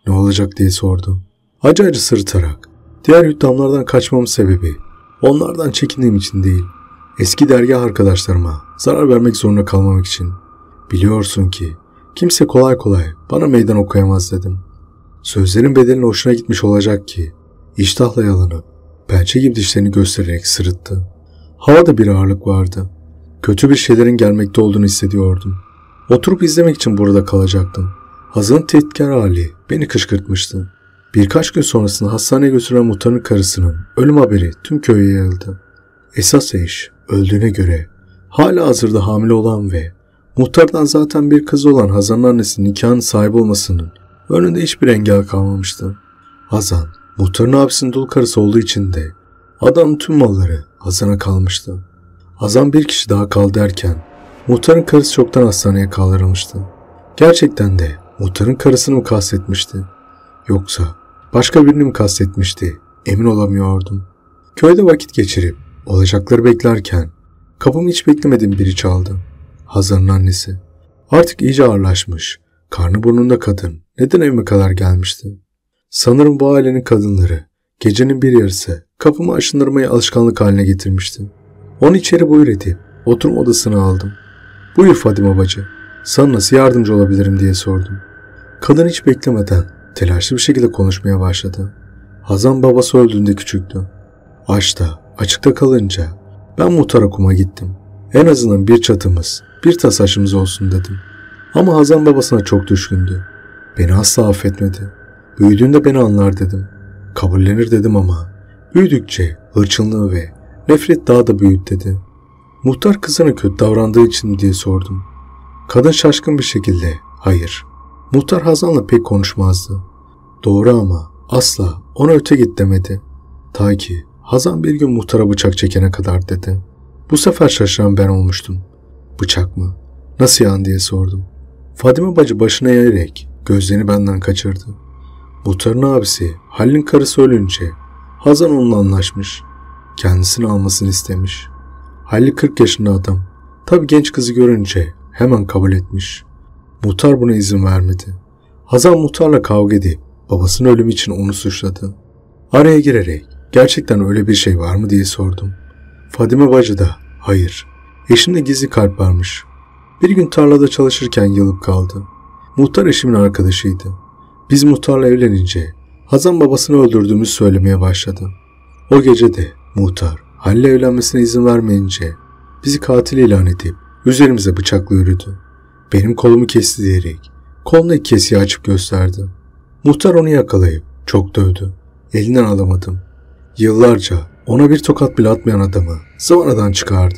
Ne olacak diye sordu. Acı acı sırıtarak. Diğer hüddamlardan kaçmamın sebebi onlardan çekindiğim için değil. Eski dergah arkadaşlarıma zarar vermek zorunda kalmamak için. Biliyorsun ki kimse kolay kolay bana meydan okuyamaz dedim. Sözlerin bedelinin hoşuna gitmiş olacak ki iştahla yalanıp pençe gibi dişlerini göstererek sırıttı. Havada bir ağırlık vardı. Kötü bir şeylerin gelmekte olduğunu hissediyordum. Oturup izlemek için burada kalacaktım. Hazan'ın tehditkar hali beni kışkırtmıştı. Birkaç gün sonrasında hastaneye götürülen muhtarın karısının ölüm haberi tüm köye yayıldı. Esas eş öldüğüne göre hala hazırda hamile olan ve muhtardan zaten bir kız olan Hazan'ın annesinin nikahın sahibi olmasının önünde hiçbir engel kalmamıştı. Hazan, muhtarın abisinin dul karısı olduğu için de adamın tüm malları Hazan'a kalmıştı. Hazan bir kişi daha kaldı derken muhtarın karısı çoktan hastaneye kaldırılmıştı. Gerçekten de muhtarın karısını mı kastetmişti? Yoksa başka birini mi kastetmişti? Emin olamıyordum. Köyde vakit geçirip olacakları beklerken kapımı hiç beklemediğim biri çaldı. Hazan'ın annesi. Artık iyice ağırlaşmış, karnı burnunda kadın neden evime kadar gelmişti? Sanırım bu ailenin kadınları gecenin bir yarısı kapımı aşındırmayı alışkanlık haline getirmişti. Onu içeri buyur edip oturma odasına aldım. Buyur Fadime bacı, sana nasıl yardımcı olabilirim diye sordum. Kadın hiç beklemeden telaşlı bir şekilde konuşmaya başladı. Hazan babası öldüğünde küçüktü. Açta, açıkta kalınca ben muhtara kuma gittim. En azından bir çatımız, bir tasaşımız olsun dedim. Ama Hazan babasına çok düşkündü. Beni asla affetmedi. Büyüdüğünde beni anlar dedim. Kabullenir dedim ama büyüdükçe hırçınlığı ve nefret daha da büyüdü dedi. Muhtar kızına kötü davrandığı için mi diye sordum. Kadın şaşkın bir şekilde hayır. Muhtar Hazan'la pek konuşmazdı. Doğru ama asla ona öte git demedi. Ta ki Hazan bir gün muhtara bıçak çekene kadar dedi. Bu sefer şaşıran ben olmuştum. Bıçak mı? Nasıl yani diye sordum. Fadime bacı başına eğerek gözlerini benden kaçırdı. Muhtarın abisi Halil'in karısı ölünce Hazan onunla anlaşmış. Kendisini almasını istemiş. Halil kırk yaşında adam. Tabi genç kızı görünce hemen kabul etmiş. Muhtar buna izin vermedi. Hazan muhtarla kavga edip babasının ölümü için onu suçladı. Araya girerek gerçekten öyle bir şey var mı diye sordum. Fadime bacı da hayır. Eşimde gizli kalp varmış. Bir gün tarlada çalışırken yılıp kaldı. Muhtar eşimin arkadaşıydı. Biz muhtarla evlenince Hazan babasını öldürdüğümüzü söylemeye başladı. O gece de muhtar Halil'le evlenmesine izin vermeyince bizi katil ilan edip üzerimize bıçakla yürüdü. Benim kolumu kesti diyerek koluna iki kesiği açıp gösterdi. Muhtar onu yakalayıp çok dövdü. Elinden alamadım. Yıllarca ona bir tokat bile atmayan adamı zıvanadan çıkardı.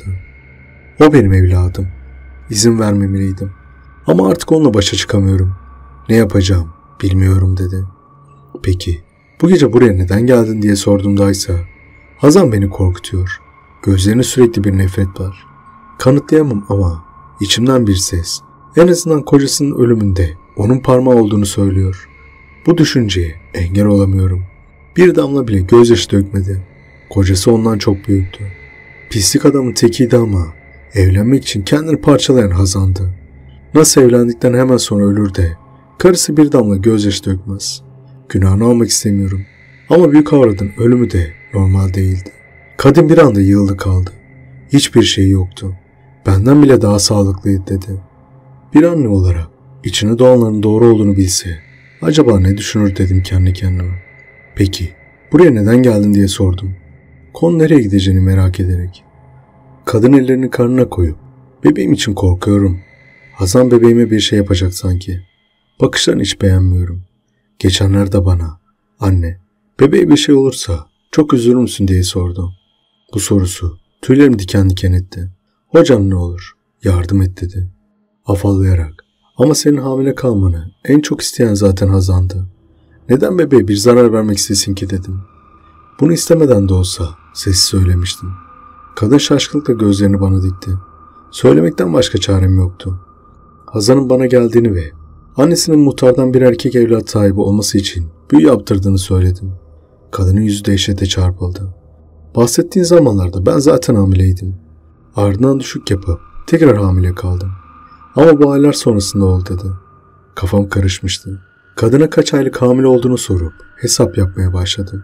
O benim evladım. İzin vermemeliydim. Ama artık onunla başa çıkamıyorum. Ne yapacağım bilmiyorum dedi. Peki bu gece buraya neden geldin diye sorduğumdaysa Hazan beni korkutuyor. Gözlerine sürekli bir nefret var. Kanıtlayamam ama içimden bir ses en azından kocasının ölümünde onun parmağı olduğunu söylüyor. Bu düşünceye engel olamıyorum. Bir damla bile gözyaşı dökmedi. Kocası ondan çok büyüktü. Pislik adamın tekiydi ama evlenmek için kendini parçalayan Hazan'dı. Nasıl evlendikten hemen sonra ölür de karısı bir damla gözyaşı dökmez. Günahını almak istemiyorum. Ama büyük avradın ölümü de normal değildi. Kadın bir anda yığıldı kaldı. Hiçbir şey yoktu. Benden bile daha sağlıklıydı dedi. Bir anne olarak içine doğanların doğru olduğunu bilse acaba ne düşünür dedim kendi kendime. Peki buraya neden geldin diye sordum. Konu nereye gideceğini merak ederek. Kadın ellerini karnına koyup bebeğim için korkuyorum. Hazan bebeğime bir şey yapacak sanki. Bakışlarını hiç beğenmiyorum. Geçenlerde bana anne bebeğe bir şey olursa çok üzülür müsün diye sordu. Bu sorusu tüylerimi diken diken etti. Hocam ne olur yardım et dedi. Afallayarak ama senin hamile kalmanı en çok isteyen zaten Hazan'dı. Neden bebeğe bir zarar vermek istesin ki dedim. Bunu istemeden de olsa sessiz söylemiştim. Kadın şaşkınlıkla gözlerini bana dikti. Söylemekten başka çarem yoktu. Hazan'ın bana geldiğini ve annesinin muhtardan bir erkek evlat sahibi olması için büyü yaptırdığını söyledim. Kadının yüzü dehşete çarpıldı. Bahsettiğin zamanlarda ben zaten hamileydim. Ardından düşük yapıp tekrar hamile kaldım. Ama bu aylar sonrasında oldu dedi. Kafam karışmıştı. Kadına kaç aylık hamile olduğunu sorup hesap yapmaya başladım.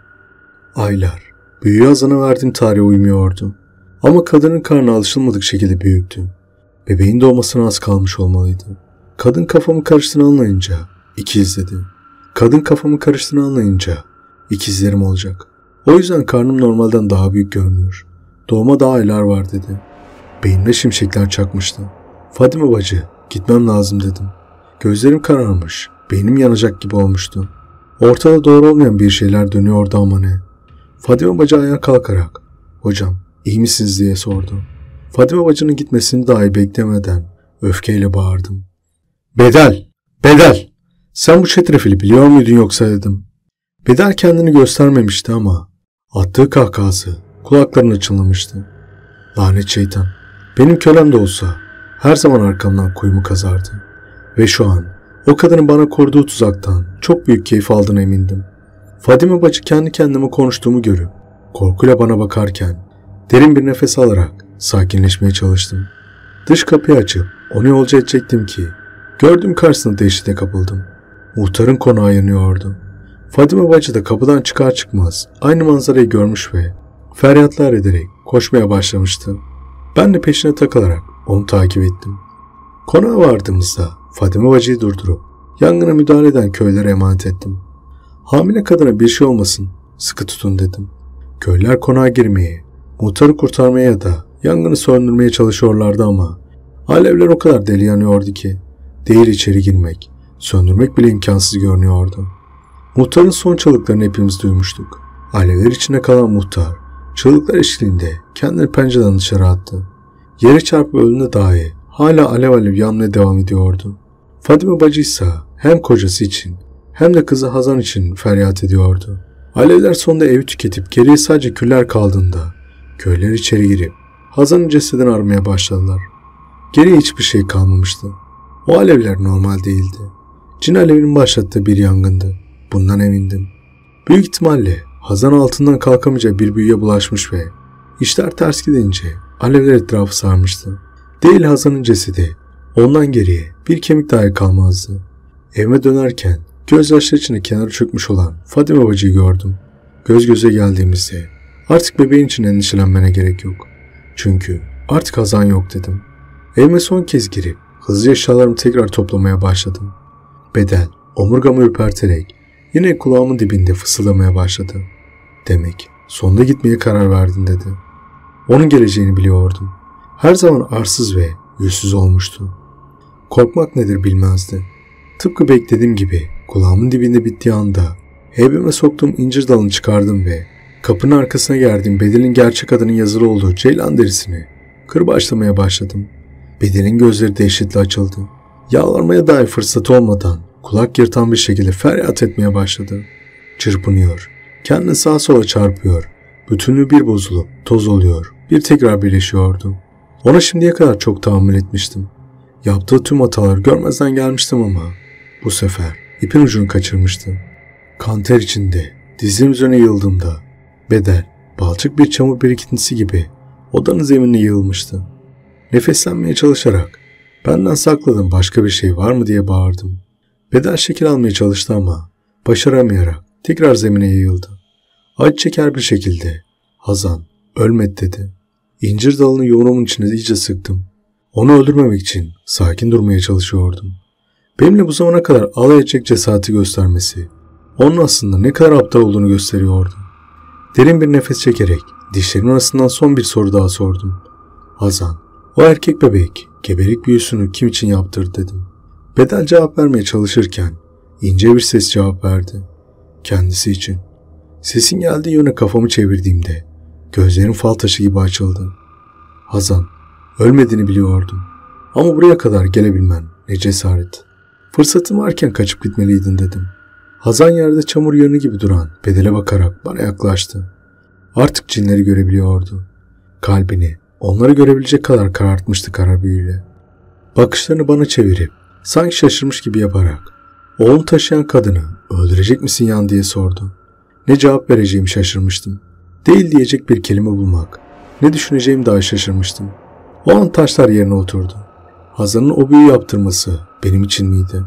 Aylar, büyüğü Hazan'a verdiğim tarihe uymuyordu. Ama kadının karnı alışılmadık şekilde büyüktü. Bebeğin doğmasına az kalmış olmalıydı. Kadın kafamı karıştığını anlayınca ikiz dedi. Kadın kafamı karıştığını anlayınca ikizlerim olacak. O yüzden karnım normalden daha büyük görünüyor. Doğuma daha aylar var dedi. Beynimde şimşekler çakmıştı. Fadime bacı, gitmem lazım dedim. Gözlerim kararmış, beynim yanacak gibi olmuştu. Ortada doğru olmayan bir şeyler dönüyordu ama ne? Fadime bacı ayağa kalkarak, hocam iyi misiniz diye sordu. Fadime bacının gitmesini dahi beklemeden öfkeyle bağırdım. Bedel! Bedel! Sen bu çetrefili biliyor muydun yoksa dedim. Bedel kendini göstermemişti ama attığı kahkahası kulaklarına çınlamıştı. Lanet şeytan! Benim kölem de olsa her zaman arkamdan kuyumu kazardı. Ve şu an o kadının bana kurduğu tuzaktan çok büyük keyif aldığına emindim. Fadime bacı kendi kendime konuştuğumu görüp korkuyla bana bakarken derin bir nefes alarak sakinleşmeye çalıştım. Dış kapıyı açıp onu yolcu edecektim ki gördüğüm karşısında dehşete kapıldım. Muhtarın konağı yanıyordu. Fadime bacı da kapıdan çıkar çıkmaz aynı manzarayı görmüş ve feryatlar ederek koşmaya başlamıştı. Ben de peşine takılarak onu takip ettim. Konağa vardığımızda Fadime bacıyı durdurup yangına müdahale eden köylere emanet ettim. Hamile kadına bir şey olmasın, sıkı tutun dedim. Köylüler konağa girmeye, muhtarı kurtarmaya ya da yangını söndürmeye çalışıyorlardı ama alevler o kadar deli yanıyordu ki değil içeri girmek, söndürmek bile imkansız görünüyordu. Muhtarın son çığlıklarını hepimiz duymuştuk. Alevler içinde kalan muhtar, çığlıklar eşliğinde kendini pencereden dışarı attı. Yere çarpıp öldüğünde dahi hala alev alev yanmaya devam ediyordu. Fadime bacı ise hem kocası için hem de kızı Hazan için feryat ediyordu. Alevler sonunda evi tüketip geriye sadece küller kaldığında köyler içeri girip Hazan'ın cesedini aramaya başladılar. Geriye hiçbir şey kalmamıştı. O alevler normal değildi. Cin alevinin başlattığı bir yangındı. Bundan emindim. Büyük ihtimalle Hazan altından kalkamayacağı bir büyüye bulaşmış ve işler ters gidince alevler etrafı sarmıştı. Değil Hazan'ın cesedi, ondan geriye bir kemik dahi kalmazdı. Evime dönerken gözyaşları içinde kenara çökmüş olan Fadime bacıyı gördüm. Göz göze geldiğimizde artık bebeğin için endişelenmene gerek yok. Çünkü artık Hazan yok dedim. Evime son kez girip hızlı eşyalarımı tekrar toplamaya başladım. Bedel omurgamı ürperterek yine kulağımın dibinde fısıldamaya başladı. Demek sonunda gitmeye karar verdin dedi. Onun geleceğini biliyordum. Her zaman arsız ve yüzsüz olmuştu. Korkmak nedir bilmezdi. Tıpkı beklediğim gibi kulağımın dibinde bittiği anda heybeme soktuğum incir dalını çıkardım ve kapının arkasına gerdiğim Bedel'in gerçek adının yazılı olduğu ceylan derisini kırbaçlamaya başladım. Bedel'in gözleri dehşetle açıldı. Yalvarmaya dair fırsatı olmadan kulak yırtan bir şekilde feryat etmeye başladı. Çırpınıyor, kendini sağa sola çarpıyor, bütünlüğü bir bozulup toz oluyor, bir tekrar birleşiyordu. Ona şimdiye kadar çok tahammül etmiştim. Yaptığı tüm hatalar görmezden gelmiştim ama bu sefer ipin ucunu kaçırmıştım. Kan ter içinde dizim üzerine yığıldığımda Bedel balçık bir çamur birikintisi gibi odanın zeminine yığılmıştı. Nefeslenmeye çalışarak benden sakladığın başka bir şey var mı diye bağırdım. Bedel şekil almaya çalıştı ama başaramayarak tekrar zemine yayıldı. Acı çeker bir şekilde Hazan ölmedi dedi. İncir dalını yoğurumun içine iyice sıktım. Onu öldürmemek için sakin durmaya çalışıyordum. Benimle bu zamana kadar alay edecek cesareti göstermesi onun aslında ne kadar aptal olduğunu gösteriyordu. Derin bir nefes çekerek dişlerimin arasından son bir soru daha sordum. Hazan, o erkek bebek gebelik büyüsünü kim için yaptırdı dedim. Bedel cevap vermeye çalışırken ince bir ses cevap verdi. Kendisi için. Sesin geldiği yöne kafamı çevirdiğimde gözlerim fal taşı gibi açıldı. Hazan, ölmediğini biliyordum. Ama buraya kadar gelebilmen ne cesaret. Fırsatım varken kaçıp gitmeliydin dedim. Hazan yerde çamur yığını gibi duran Bedel'e bakarak bana yaklaştı. Artık cinleri görebiliyordu. Kalbini onları görebilecek kadar karartmıştı kara büyüyle. Bakışlarını bana çevirip sanki şaşırmış gibi yaparak oğlunu taşıyan kadını öldürecek misin yan diye sordu. Ne cevap vereceğimi şaşırmıştım. Değil diyecek bir kelime bulmak, ne düşüneceğimi dahi şaşırmıştım. O an taşlar yerine oturdu. Hazan'ın o büyü yaptırması benim için miydi?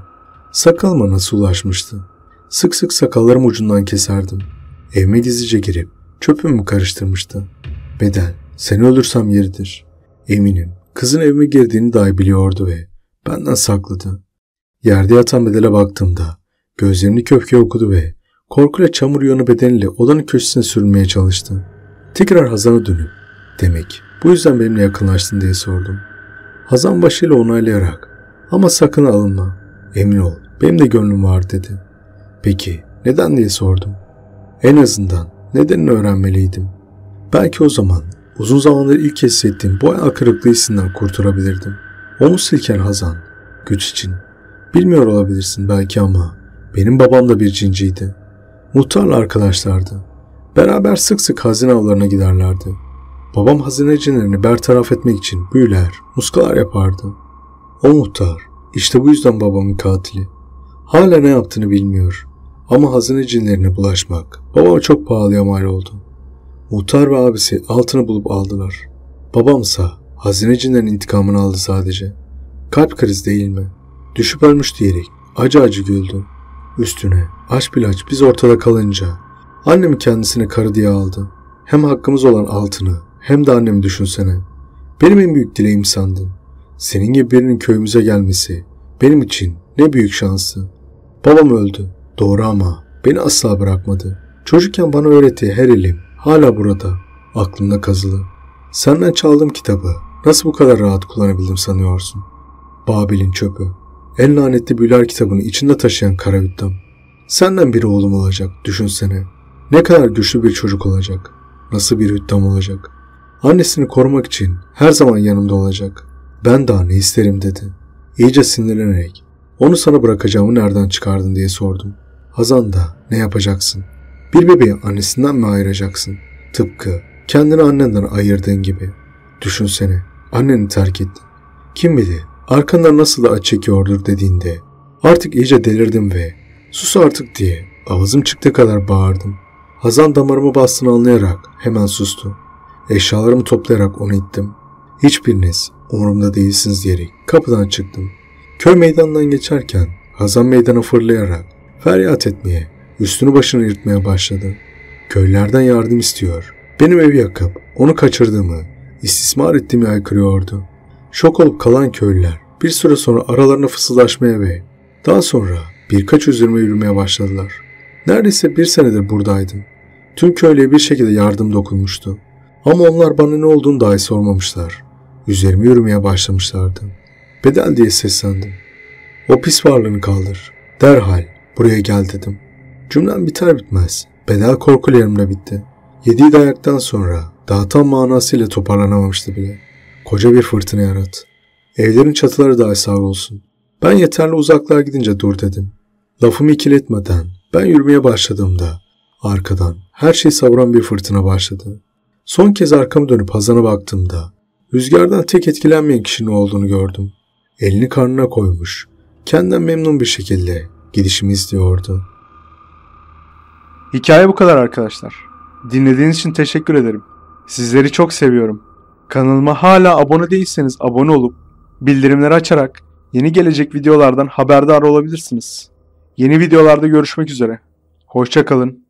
sakalıma nasıl ulaşmıştı? Sık sık sakallarım ucundan keserdim. Evime gizlice girip çöpümü karıştırmıştı. Bedel, seni öldürsem yeridir. Eminim kızın evime girdiğini dahi biliyordu ve benden sakladı. Yerde yatan Bedel'e baktığımda gözlerini köpke okudu ve korkuyla çamur yığını bedeniyle odanın köşesine sürünmeye çalıştı. Tekrar Hazan'a dönüp, demek bu yüzden benimle yakınlaştın diye sordum. Hazan başıyla onaylayarak, ama sakın alınma, emin ol, benim de gönlüm var dedi. Peki neden diye sordum. En azından nedenini öğrenmeliydim. Belki o zaman uzun zamandır ilk hissettiğim bu hayal kırıklığı hissinden kurtulabilirdim. Onu silken Hazan, güç için. Bilmiyor olabilirsin belki ama benim babam da bir cinciydi. Muhtarla arkadaşlardı. Beraber sık sık hazine avlarına giderlerdi. Babam hazine cinlerini bertaraf etmek için büyüler, muskalar yapardı. O muhtar, işte bu yüzden babamın katili. Hala ne yaptığını bilmiyor. Ama hazine cinlerine bulaşmak babama çok pahalıya mal oldu. Muhtar ve abisi altını bulup aldılar. Babamsa hazine cinlerin intikamını aldı sadece. Kalp krizi değil mi? Düşüp ölmüş diyerek acı acı güldü. Üstüne aç bilaç biz ortada kalınca annemi kendisine karı diye aldı. Hem hakkımız olan altını hem de annemi düşünsene. Benim en büyük dileğim sandın. Senin gibi birinin köyümüze gelmesi benim için ne büyük şansı. Babam öldü. Doğru ama beni asla bırakmadı. Çocukken bana öğrettiği her ilim hala burada. Aklımda kazılı. Senden çaldığım kitabı nasıl bu kadar rahat kullanabildim sanıyorsun? Babil'in çöpü. En lanetli büyüler kitabını içinde taşıyan kara hüddam. Senden bir oğlum olacak, düşünsene. Ne kadar güçlü bir çocuk olacak. Nasıl bir hüddam olacak. Annesini korumak için her zaman yanımda olacak. Ben daha ne isterim dedi. İyice sinirlenerek onu sana bırakacağımı nereden çıkardın diye sordum. Hazan da ne yapacaksın? Bir bebeği annesinden mi ayıracaksın? Tıpkı kendini annenden ayırdığın gibi. Düşünsene, anneni terk ettin. Kim bilir arkandan nasıl da acı çekiyordur dediğinde artık iyice delirdim ve sus artık diye ağzım çıktığı kadar bağırdım. Hazan damarımı bastığını anlayarak hemen sustu. Eşyalarımı toplayarak onu ittim. Hiçbiriniz umurumda değilsiniz diyerek kapıdan çıktım. Köy meydanından geçerken Hazan meydana fırlayarak feryat etmeye, üstünü başını yırtmaya başladı. Köylerden yardım istiyor. Benim evi yakıp onu kaçırdığımı, istismar ettiğimi haykırıyordu. Şok olup kalan köylüler bir süre sonra aralarına fısıldaşmaya ve daha sonra birkaç üzerime yürümeye başladılar. Neredeyse bir senedir buradaydım. Tüm köylüye bir şekilde yardım dokunmuştu. Ama onlar bana ne olduğunu dahi sormamışlar. Üzerime yürümeye başlamışlardı. Bedel diye seslendim. O pis varlığını kaldır. Derhal buraya gel dedim. Cümlem biter bitmez Bedel korkuyla yanımda bitti. Yediği dayaktan sonra daha tam manasıyla toparlanamamıştı bile. Koca bir fırtına yarat. Evlerin çatıları dahi sağ olsun. Ben yeterli uzaklığa gidince dur dedim. Lafımı ikiletmeden ben yürümeye başladığımda arkadan her şey savuran bir fırtına başladı. Son kez arkamı dönüp Hazan'a baktığımda rüzgardan tek etkilenmeyen kişinin olduğunu gördüm. Elini karnına koymuş, kendinden memnun bir şekilde gidişimi izliyordu. Hikaye bu kadar arkadaşlar. Dinlediğiniz için teşekkür ederim. Sizleri çok seviyorum. Kanalıma hala abone değilseniz abone olup bildirimleri açarak yeni gelecek videolardan haberdar olabilirsiniz. Yeni videolarda görüşmek üzere. Hoşça kalın.